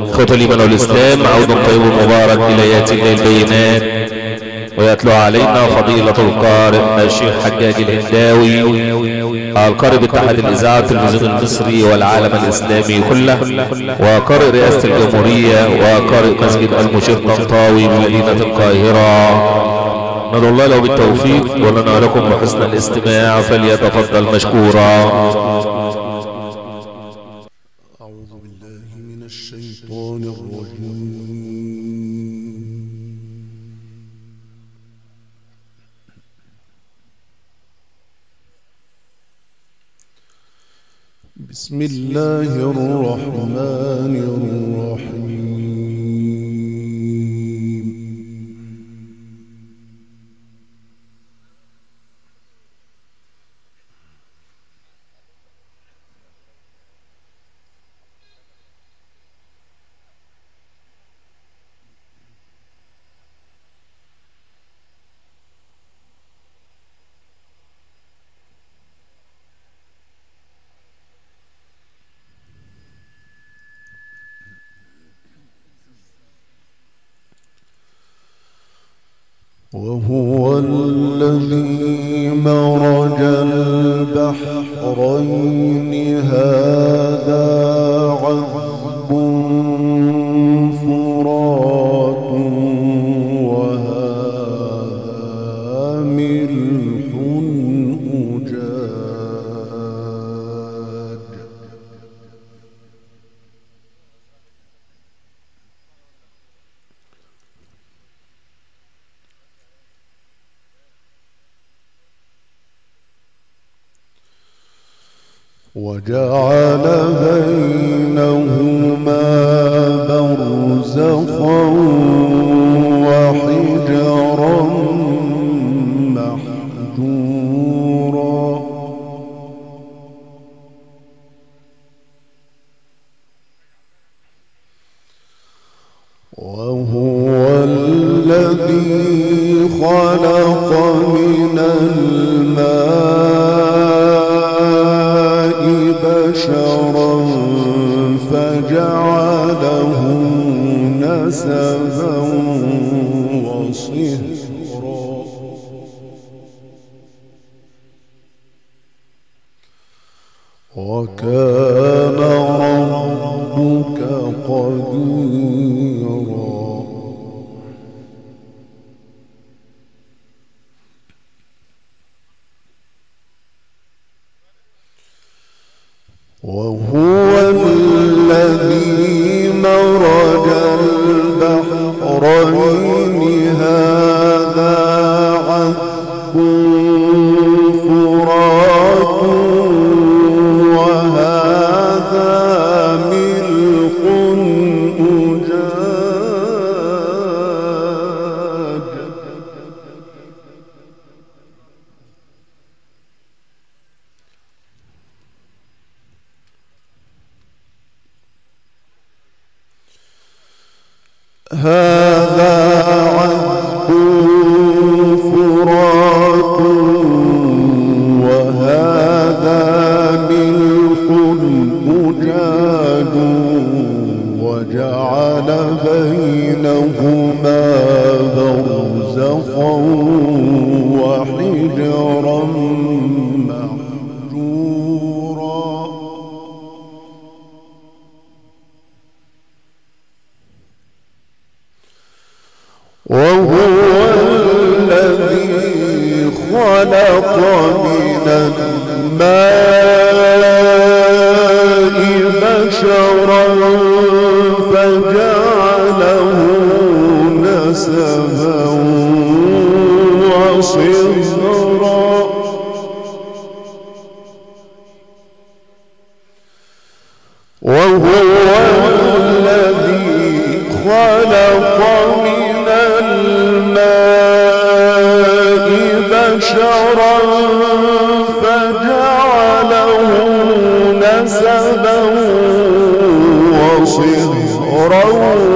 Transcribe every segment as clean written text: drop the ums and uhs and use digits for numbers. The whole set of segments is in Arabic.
إخوة الإيمان والإسلام، عود طيب مبارك إلى ياتي البينات ويتلو علينا فضيلة القارئ الشيخ حجاج الهنداوي، القارئ باتحاد الإذاعة والتلفزيون المصري والعالم الإسلامي كله، وقارئ رئاسة الجمهورية، وقارئ مسجد المشير طنطاوي بمدينة القاهرة. ندعو الله له بالتوفيق ولنا لكم بحسن الاستماع، فليتفضل مشكورا. أعوذ بالله من الشيطان الرجيم. بسم الله الرحمن الرحيم. وهو الذي مرج البحرين هذا عذب فرات وهذا ملح أجاج. وجعل بينهما برزخا وحجرا محجورا. وهو الذي خلق من الماء بشرا فجعله نسبا وصهرا. وكان ربك قديرا. وهو الذي مرج البحرين هذا عذب فرات وهذا ملح أجاج. هذا عذب فرات وهذا ملح أجاج. وجعل بينهما برزخا وحجرا محجورا. وهو الذي خلق من الماء بشرا فجعله نسبا وصهرا. وهو الذي خلق من الماء بشرا فجعله نسبا وصهرا.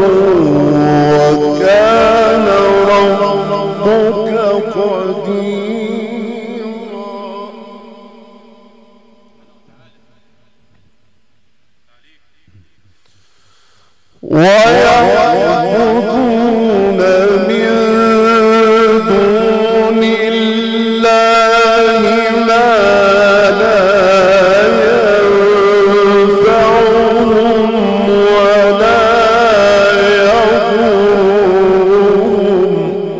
وكان ربك قديرا. ويعبدون من دون الله ما لا ينفعهم ولا يضرهم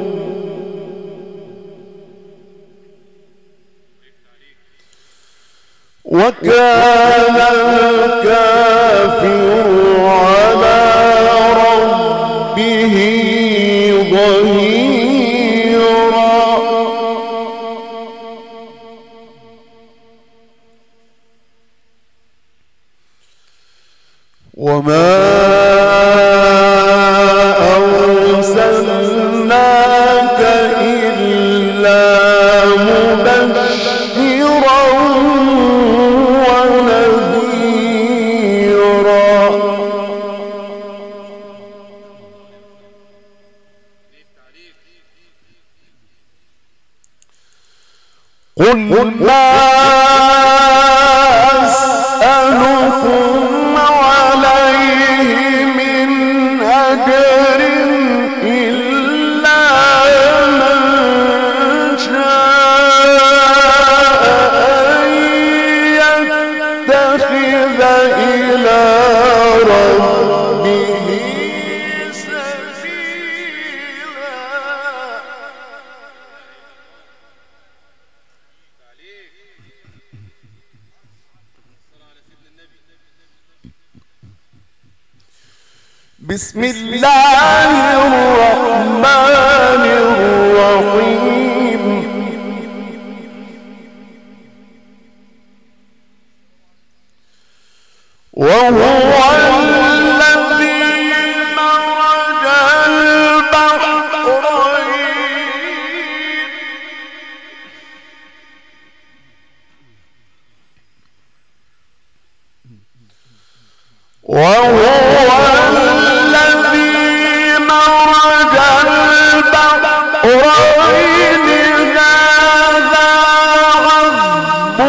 وكان الكافر على ربه ظهيرا وما أرسلناك إلا مبشرا ونذيرا قل ما أسألكم عليه من أجر إلا من شاء أن يتخذ إلى ربه سبيلا بسم الله الرحمن الرحيم وهو الذي مرج البحرين وهو البحرين هذا عذب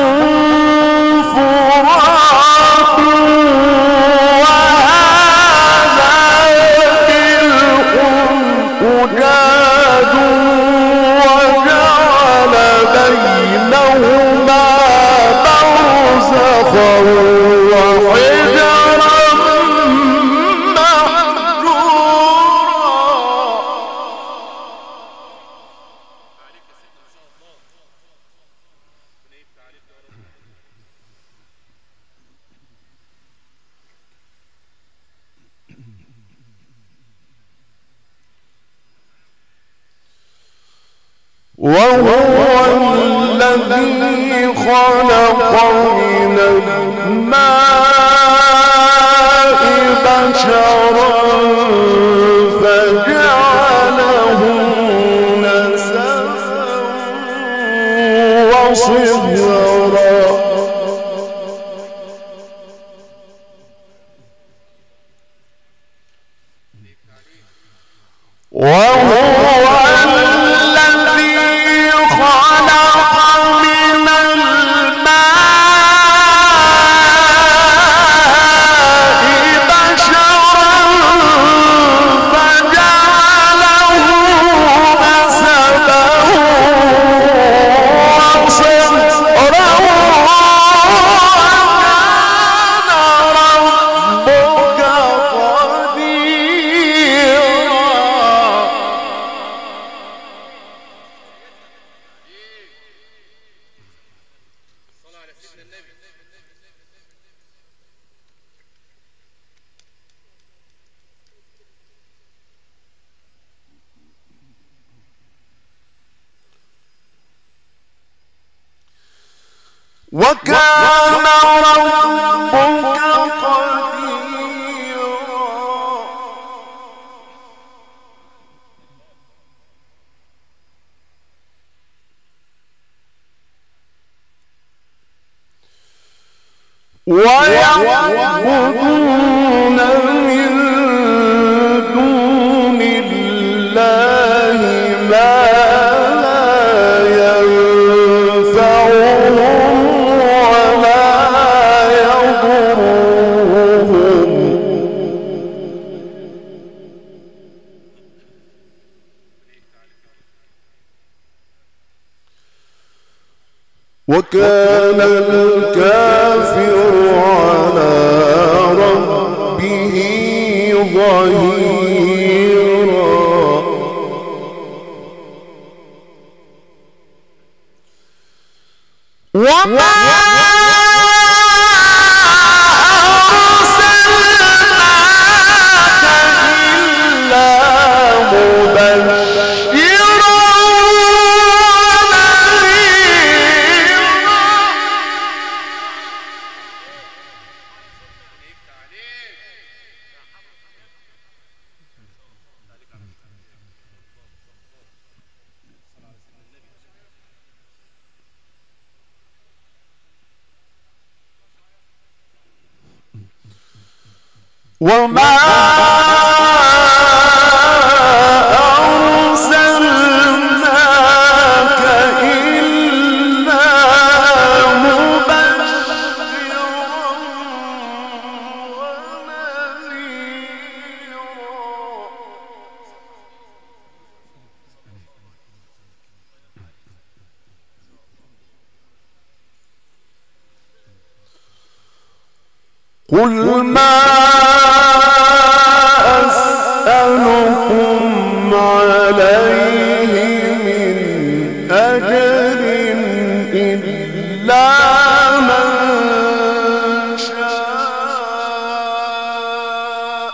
فرات وهذا ملح أجاج وجعل بينهما برزخا وحجرا وهو الذي خلق من الماء بشرا فجعله نسبا وصهرا وهو وكان ربك قديرا ويعبدون من دون الله ما وكان الكافر على ربه ظهيرا وما وما أرسلناك إلا مبشرا ونذيرا قل ما أسألكم عليه من أجر إلا من شاء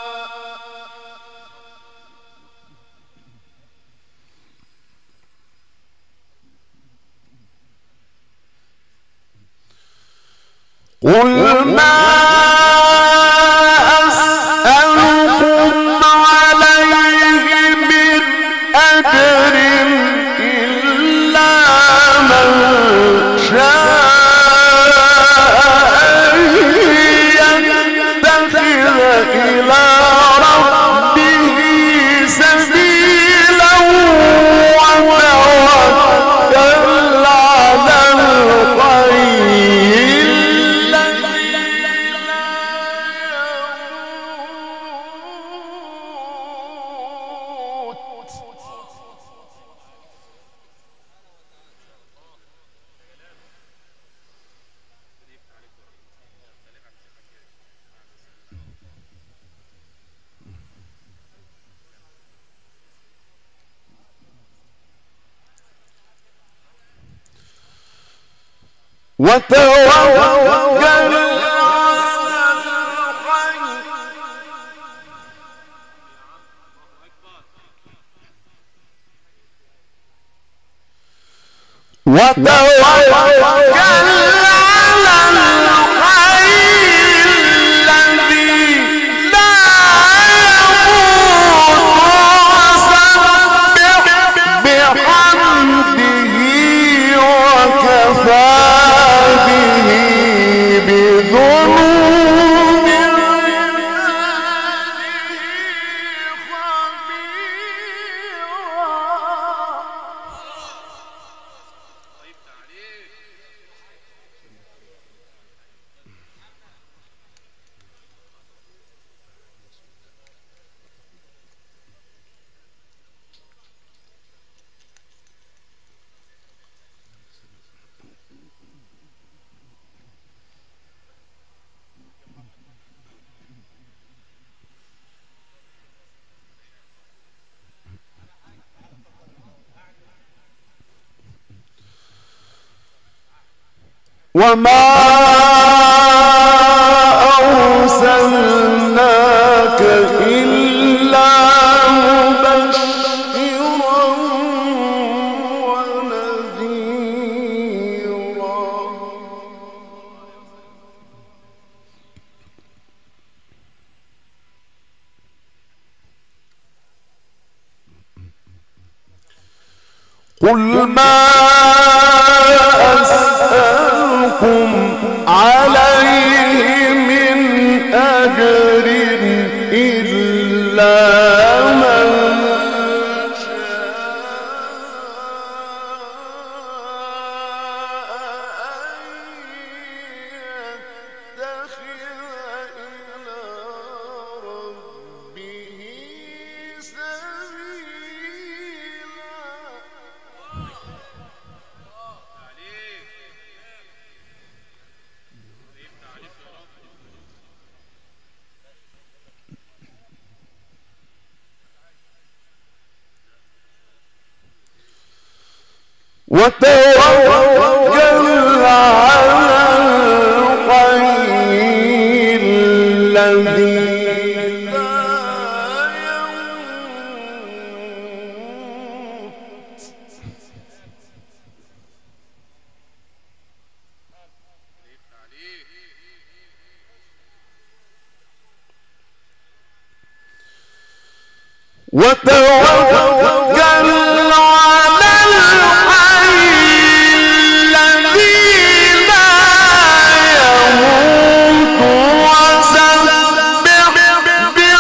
قل ما وتوكل وما أرسلناك إلا مبشرا ونذيرا قل ما أسألكم عليه من أجر إلا من شاء أن يتخذ إلى ربه سبيلا وتوكل على الحي الذي لا يموت وتوكل على الحي الذي لا يموت وسبح بحمده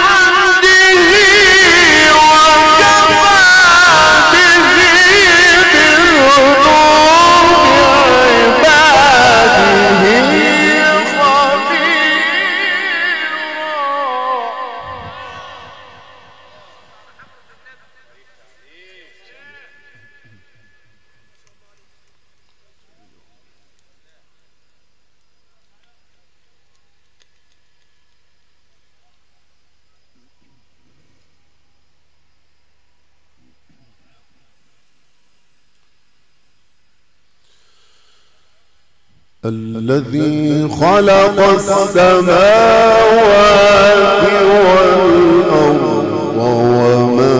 وكفى به بذنوب عباده خبيرا. الذي خلق السماوات والأرض وما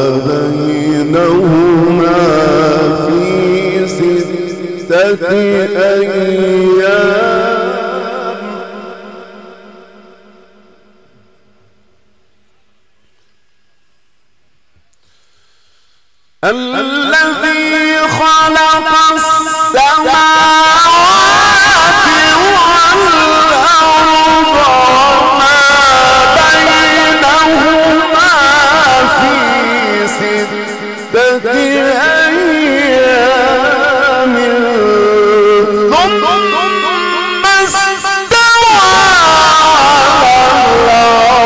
بينهما في 6 أيام الذي خلق السماوات والأرض وما بينهما في 6 أيام ثم استوى على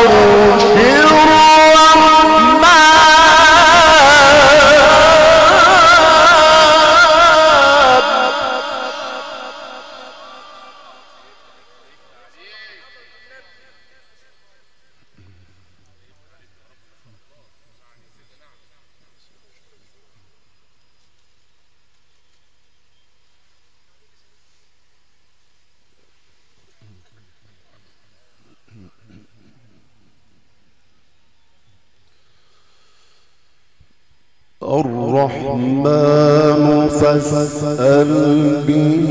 الرحمن فاسأل به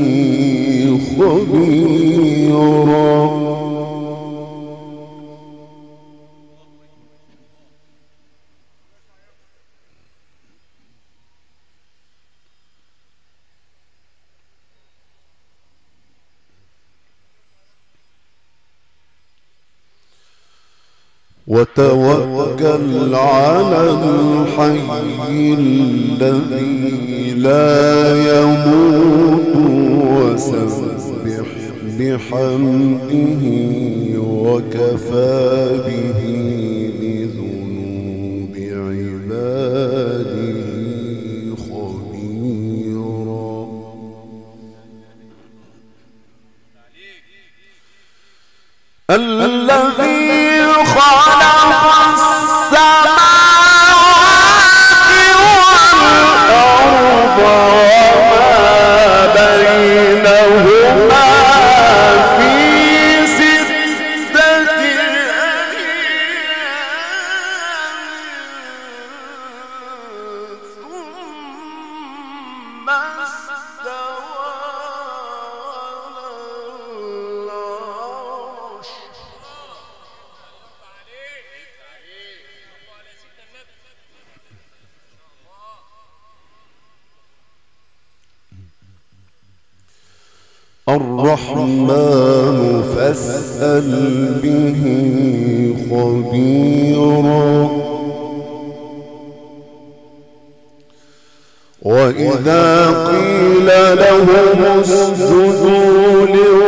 خبيرا. وتوكل على الحي الذي لا يموت وسبح بحمده وكفى به بذنوب عباده خبيرا. الذي خلق السماوات والأرض وما بينهما في 6 أيام ثم استوى على العرش. الرحمن فاسأل به خبيرا. وإذا قيل لهم اسجدوا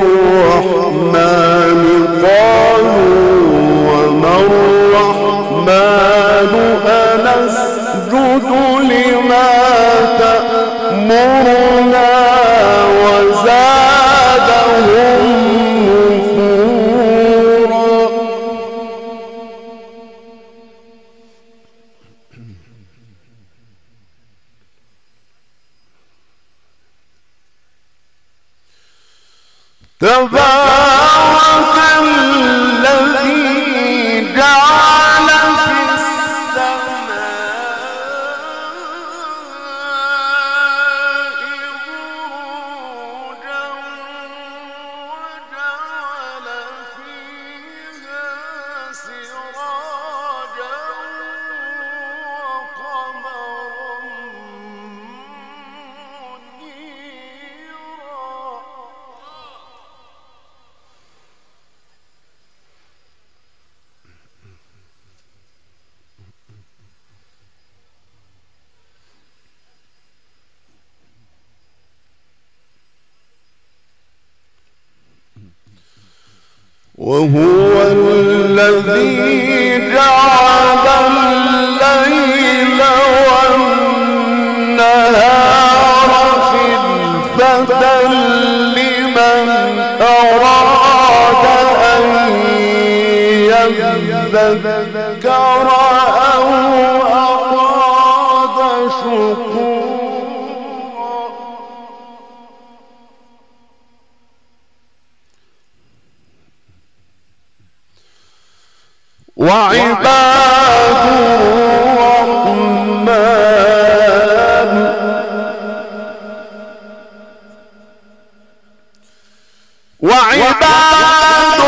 للرحمن قالوا وما الرحمن أنسجد لما تأمرنا وزادهم نفورا. تبارك الذي جعل في وهو الذي جعل الليل والنهار خلفة لمن أراد أن يذكر أو أراد شكورا وعباد الرحمن وعباد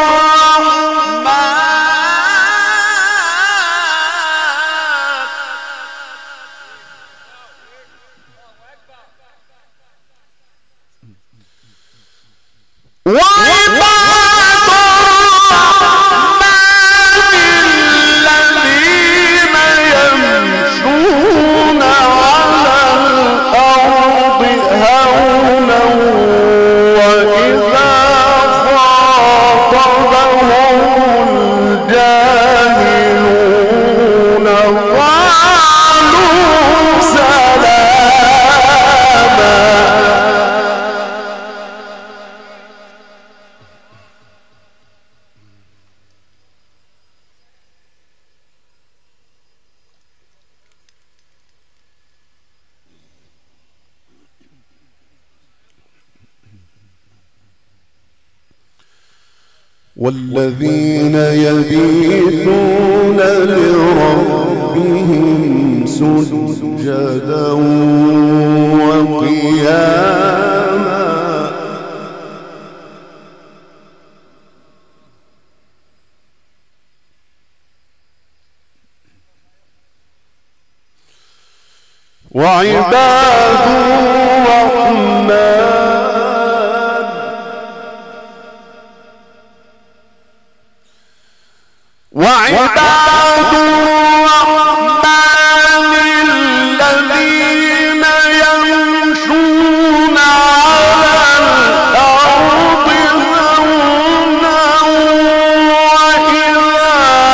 والذين يبيتون لربهم سجدا وقياما وعباد الرحمن وعباد الرحمن الذين يمشون على الأرض هونا وإذا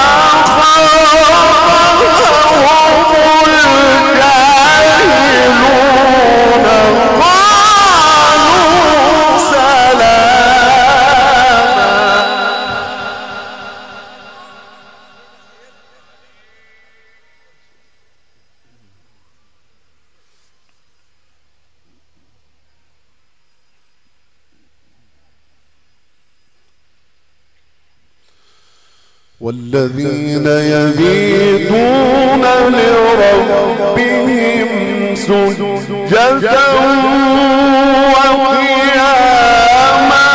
خاطبهم الجاهلون قالوا سلاما والذين يبيتون لربهم سجدا وقياما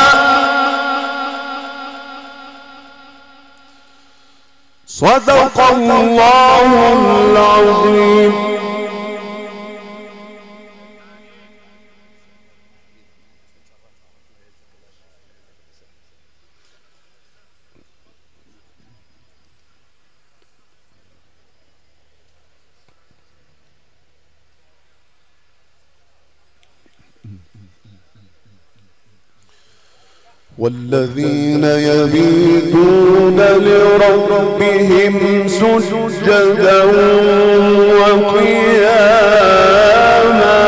صدق الله العظيم. والذين يبيتون لربهم سجدا وقياما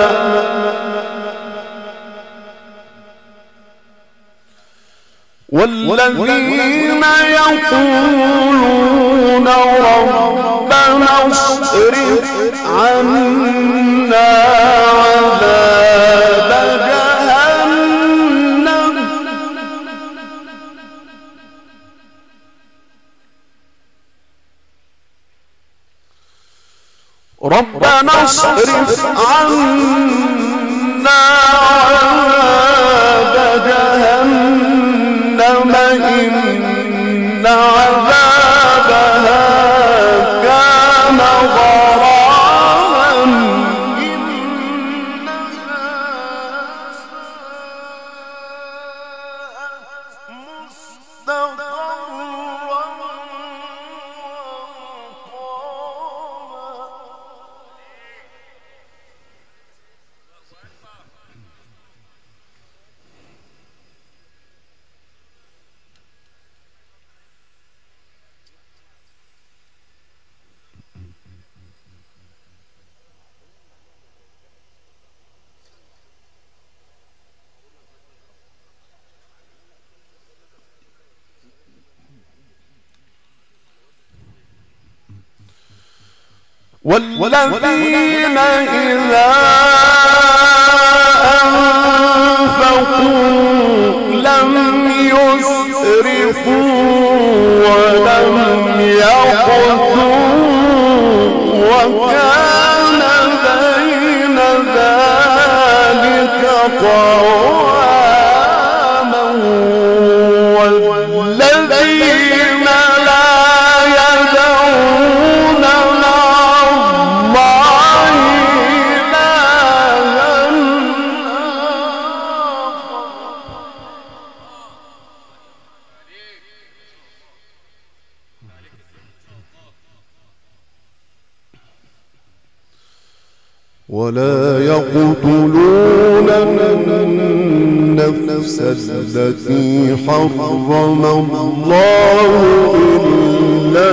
والذين يقولون ربنا اصرف عنا عذاب جهنم ربنا اصرف عنا عذاب جهنم إن عذابها كان غراما إنها ساءت مستقرا ومقاما. والذين إذا أنفقوا لم يسرفوا ولم يقتروا وكان بين ذلك قواما. والذين لا يدعون ولا يقتلون النفس التي حرم الله إلا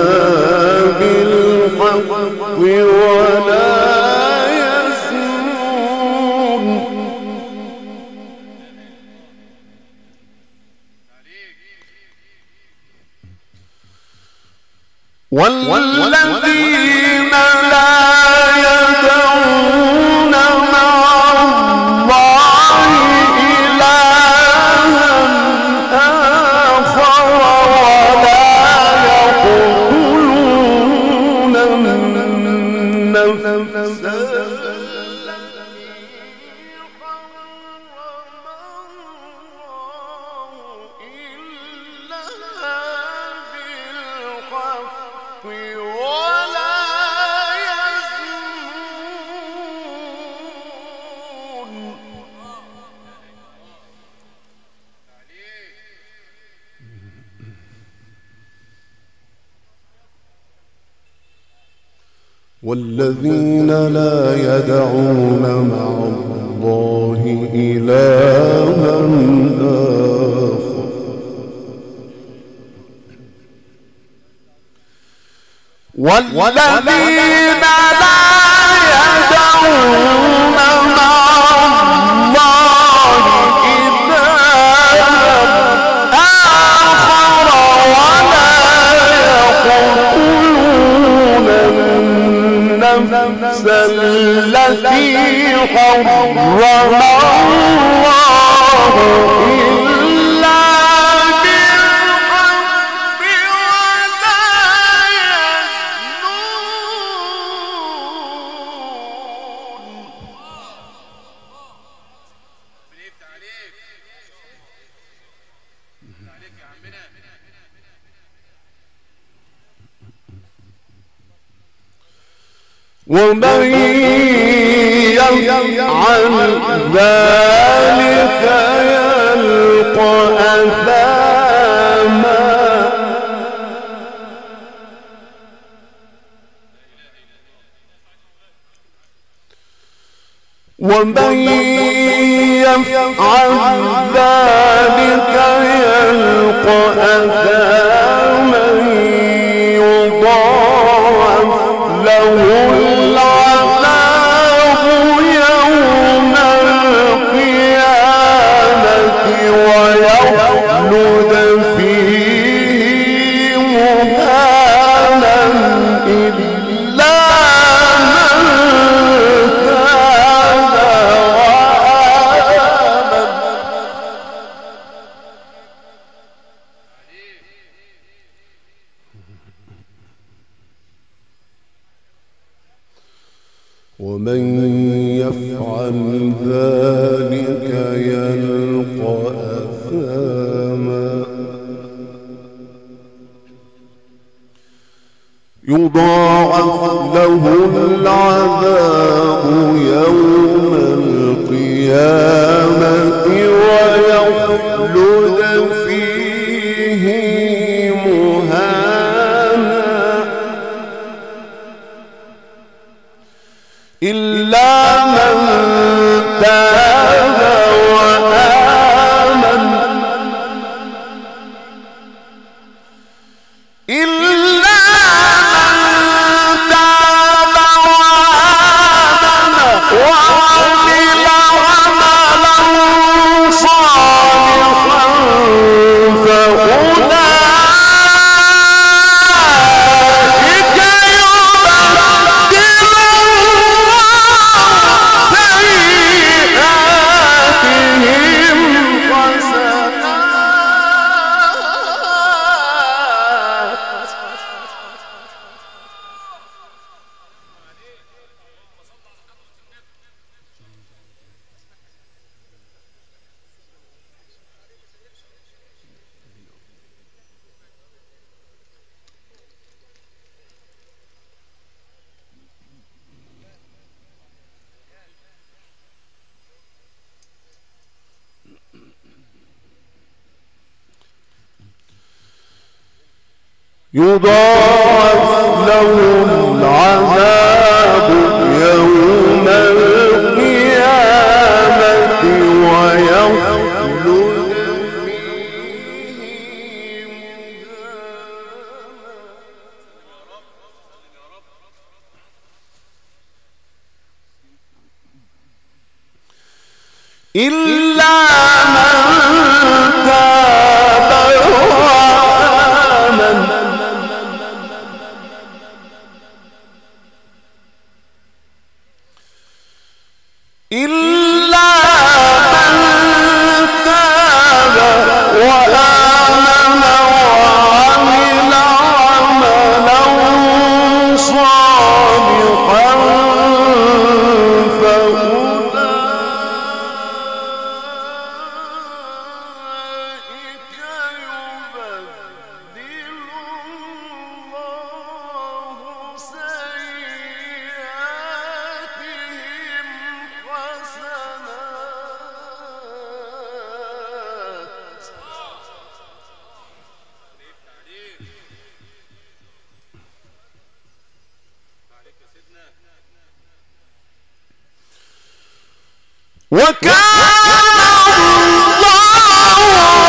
بالحق ولا يزنون. والذين لا يدعون مع الله إلها آخر ولا يقتلون النفس والذين لا يدعون مع الله إلها آخر والذين لا يدعون مع الله إلها آخر ولا يقتلون النفس التي حرم الله إلا بالحق ولا ومن يفعل ذلك يلقى أثاما. ومن يفعل ذلك يلقى أثاما يضاعف له العذاب يوم القيامة ويخلد فيه مهانا إلا من تاب وآمن. ومن يفعل ذلك يلقى أثاما يضاعف له العذاب يوم القيامة ويخلد فيه مهانا إلا من تاب وآمن يضاعف له العذاب يوم القيامة ويخلد فيه إلا من تاب وآمن إلا من تاب وآمن وعمل عملا صالحا فأولئك يبدل الله سيئاتهم وكان الله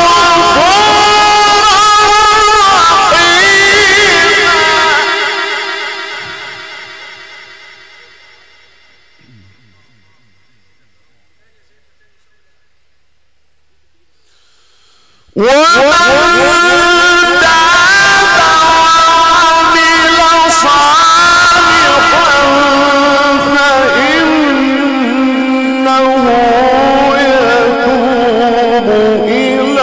غفورا رحيما ومن تاب وعمل صالحا فإنه يتوب إلى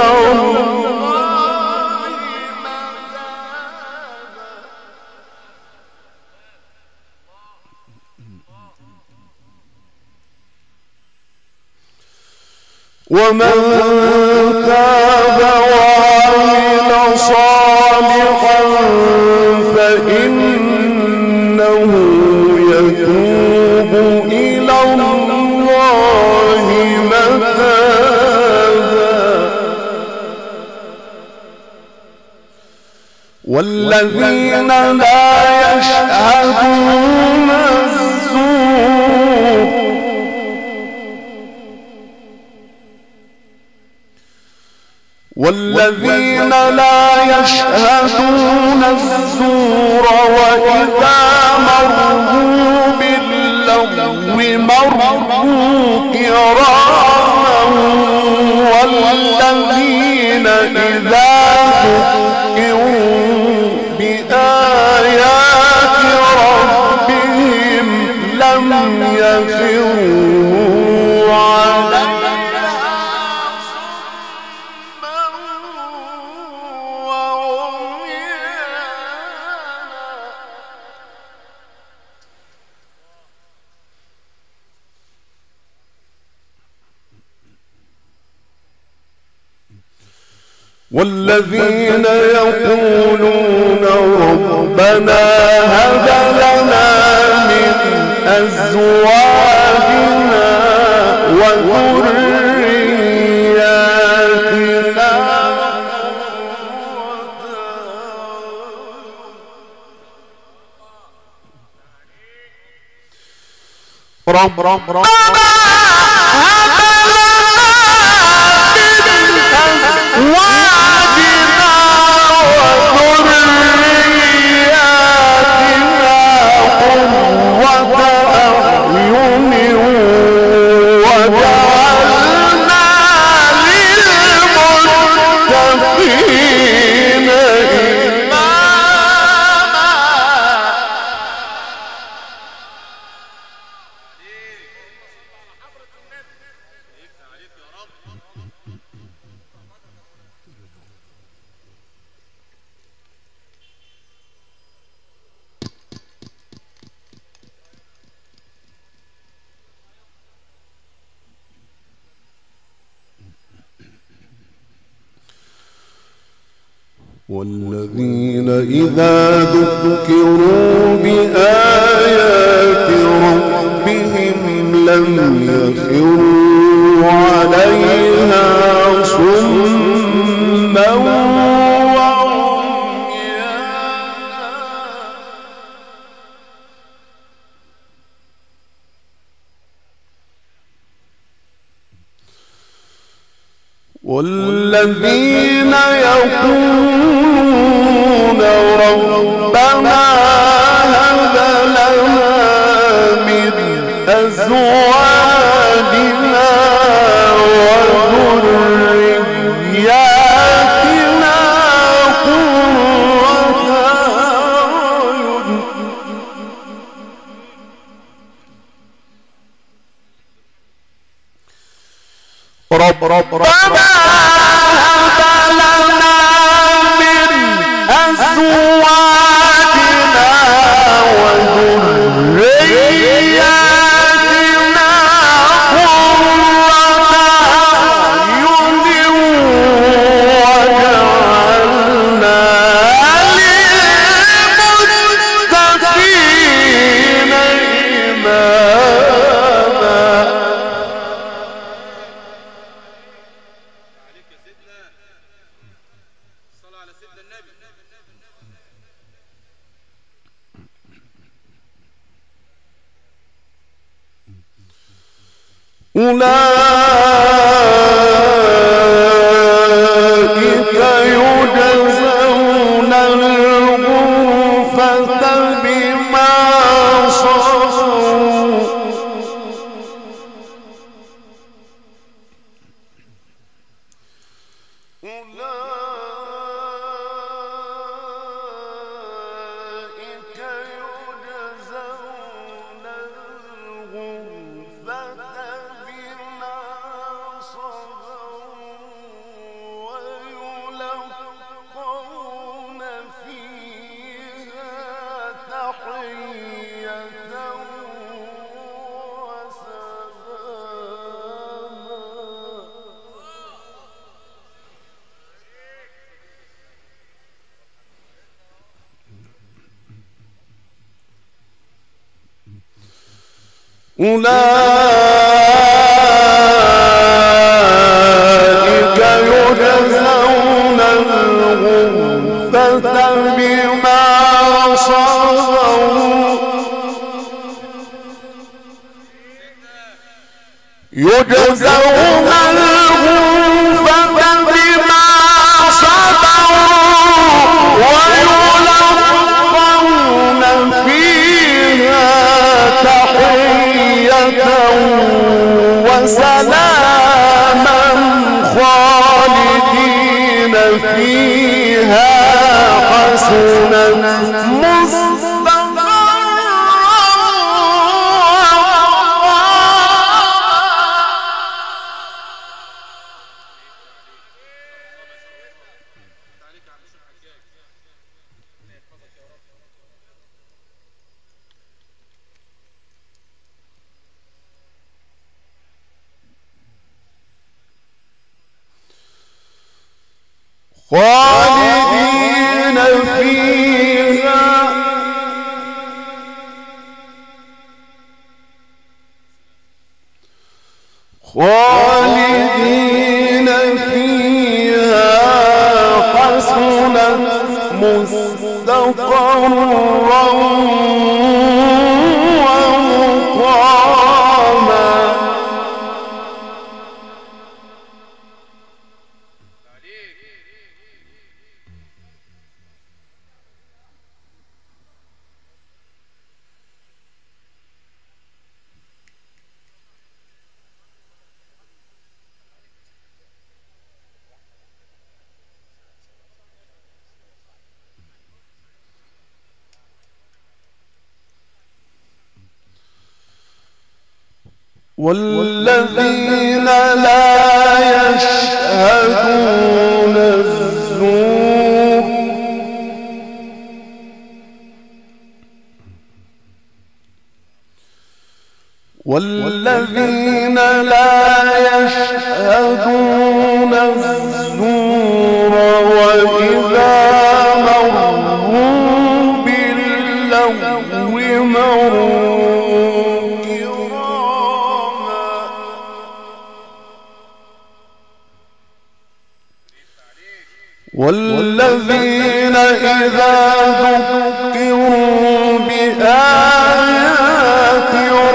الله ومن تاب وعمل صالحا فإنه يتوب إلى الله متابا والذين لا يشهدون الزور والذين لا يشهدون الزور وإذا مروا باللغو مروا كراما والذين إذا ذكروا بآيات ربهم لم يخروا عليها صما وعميانا والذين يقولون ربنا هب لنا من أزواجنا وذرياتنا ربنا والذين إذا ذكروا بآيات ربهم لم يخروا عليها صما وعميانا والذين يقولون ربنا هب لنا من أزواجنا وذرياتنا قرة أعين ربنا هب لنا من أزواجنا وذرياتنا قرة أعين واجعلنا للمتقين إماما. أولئك يجزون الغرفة بما صبروا أولئك يجزون الغرفة بما صبروا ويلقون فيها تحية وسلاما. أولئك يجزون الغرفة بما صبروا يجزون الغرفة بما صبروا ويلقون فيها تحية وسلاما خالدين فيها حسنت مستقرا. خالدين فيها خالدين فيها حسنت مستقرا ومقاما. والذين لا يشهدون الزور والذين لا يشهدون الزور وإذا مروا باللغو مروا كراما. والذين إذا ذكروا بآيات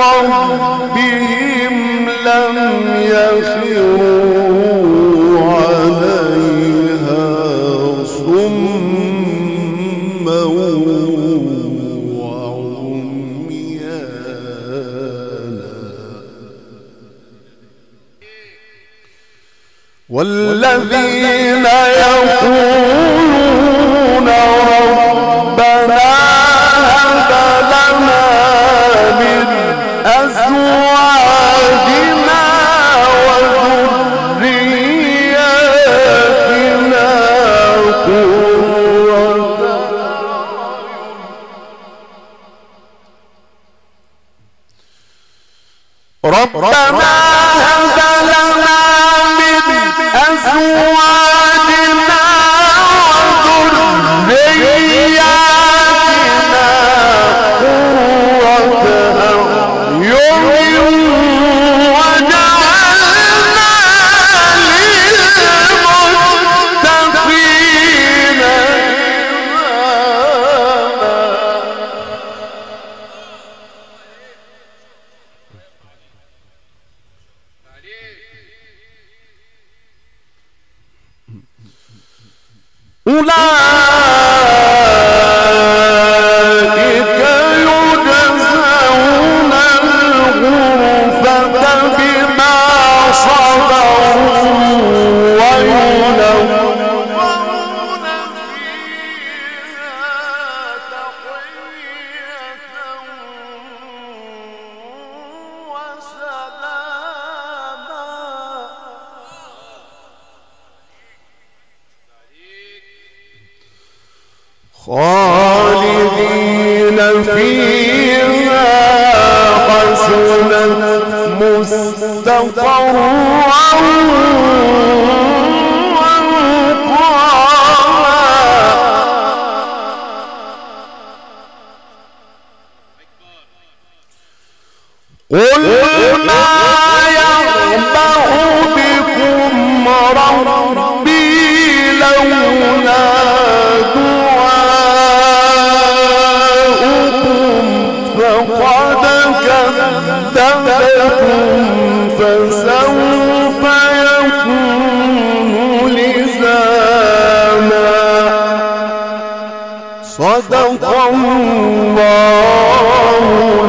ربهم لم يخروا عليها صما وعميانا. والذين يقولون ربنا هب لنا من أزواجنا وذرياتنا قرة ربنا هب لنا من أزواجنا وذرياتنا قرة أعين وجعلنا للمتقين أولئك يجزون الغرفة بما صبروا ويلقون فيها تحية وسلاما. خالدين فيها حسنت مستقرا ومقاما. قل ما يعبأ بكم ربي لولا فقد كذبتم فسوف يكون لزاما. صدق الله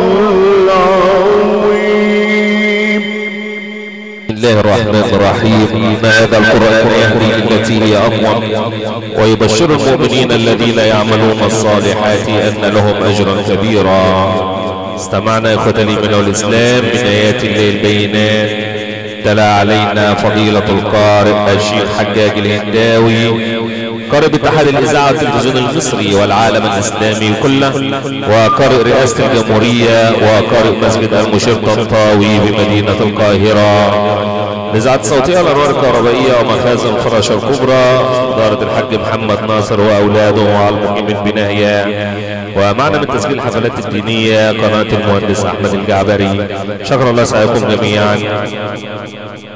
العظيم. بسم الله الرحمن الرحيم. إن هذا القرآن يهدي للتي هي أقوم ويبشر المؤمنين الذين يعملون الصالحات أن لهم أجرا كبيرا. استمعنا إخوة الإيمان والإسلام من آيات الله البينات تلا علينا فضيلة القارئ الشيخ حجاج الهنداوي قارئ اتحاد الإذاعة والتلفزيون المصري والعالم الإسلامي كله، وقارئ رئاسة الجمهورية، وقارئ مسجد المشير طنطاوي بمدينة القاهرة. الإذاعة الصوتية الأنوار الكهربائية ومخازن الفراشة الكبرى، إدارة الحاج محمد ناصر وأولاده والمقيمين بناهية. ومعنا من تسجيل الحفلات الدينية قناة المهندس أحمد الجعبري. شكرا الله سعيكم جميعا.